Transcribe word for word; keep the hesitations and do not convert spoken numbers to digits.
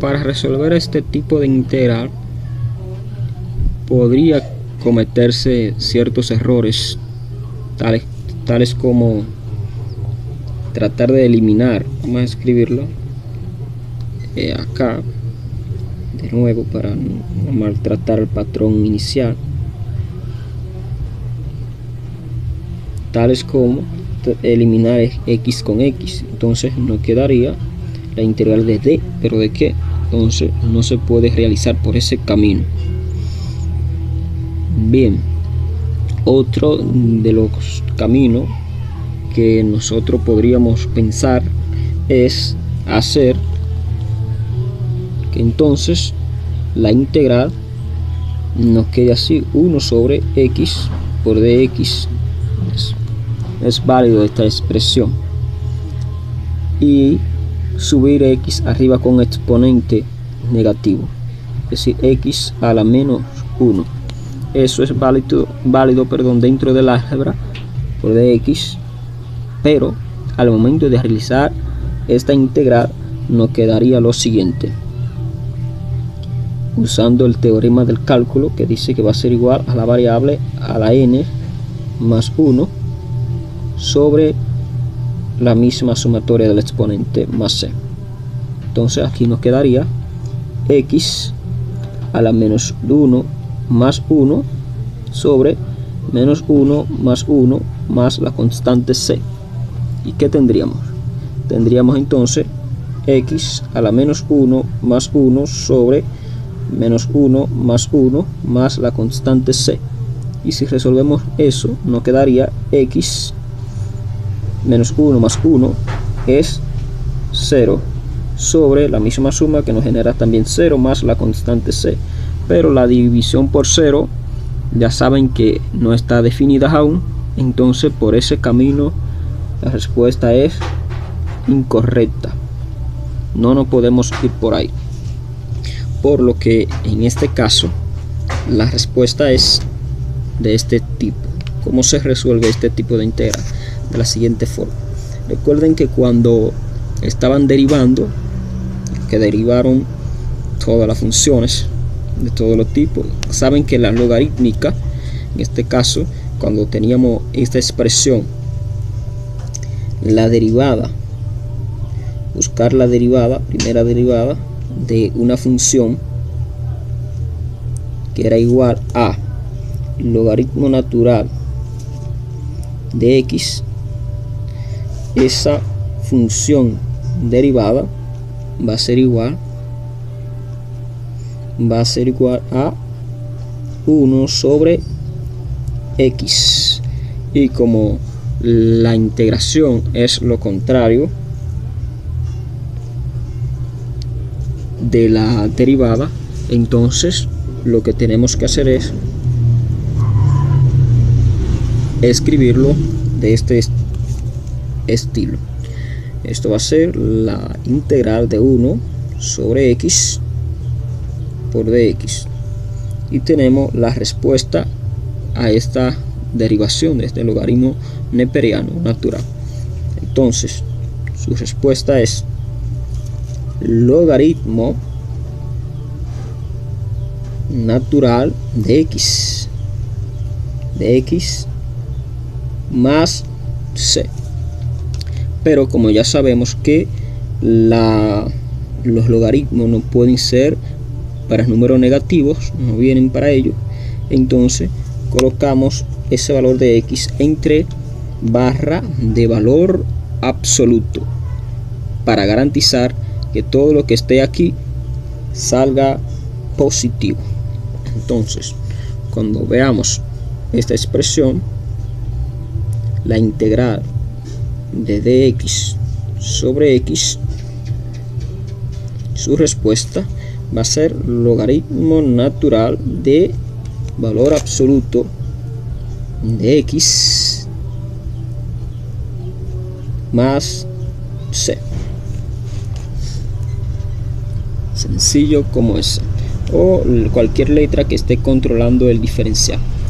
para resolver este tipo de integral podría cometerse ciertos errores, tales, tales como tratar de eliminar, vamos a escribirlo eh, acá de nuevo para no maltratar el patrón inicial, tales como eliminar x con x. Entonces nos quedaría la integral de d, pero de qué, entonces no se puede realizar por ese camino. Bien, otro de los caminos que nosotros podríamos pensar es hacer que entonces la integral nos quede así: uno sobre x por dx. Es, es válido esta expresión, y subir x arriba con exponente negativo, es decir, x a la menos uno. Eso es válido, válido perdón, dentro del álgebra por dx, pero al momento de realizar esta integral nos quedaría lo siguiente, usando el teorema del cálculo, que dice que va a ser igual a la variable a la n más uno sobre la misma sumatoria del exponente más c. Entonces aquí nos quedaría x a la menos uno más uno sobre menos uno más uno más la constante c. ¿Y qué tendríamos? Tendríamos entonces x a la menos uno más uno sobre menos uno más uno más la constante c. Y si resolvemos eso, nos quedaría x menos uno más uno es cero sobre la misma suma que nos genera también cero más la constante c. Pero la división por cero ya saben que no está definida aún, entonces por ese camino la respuesta es incorrecta. No nos podemos ir por ahí, por lo que en este caso la respuesta es de este tipo. ¿Cómo se resuelve este tipo de integral? De la siguiente forma. Recuerden que cuando estaban derivando, que derivaron todas las funciones de todos los tipos, saben que la logarítmica, en este caso, cuando teníamos esta expresión, la derivada, buscar la derivada, primera derivada de una función que era igual a logaritmo natural de x, esa función derivada va a ser igual va a ser igual a uno sobre x, y como la integración es lo contrario de la derivada, entonces lo que tenemos que hacer es escribirlo de este estilo. Esto va a ser la integral de uno sobre x por dx, y tenemos la respuesta a esta derivación de este logaritmo neperiano natural. Entonces su respuesta es logaritmo natural de x de x más c. Pero como ya sabemos que la, los logaritmos no pueden ser para números negativos, no vienen para ello, entonces colocamos ese valor de x entre barra de valor absoluto para garantizar que todo lo que esté aquí salga positivo. Entonces, cuando veamos esta expresión, la integral de dx sobre x, su respuesta va a ser logaritmo natural de valor absoluto de x más c. Sencillo como ese, o cualquier letra que esté controlando el diferencial.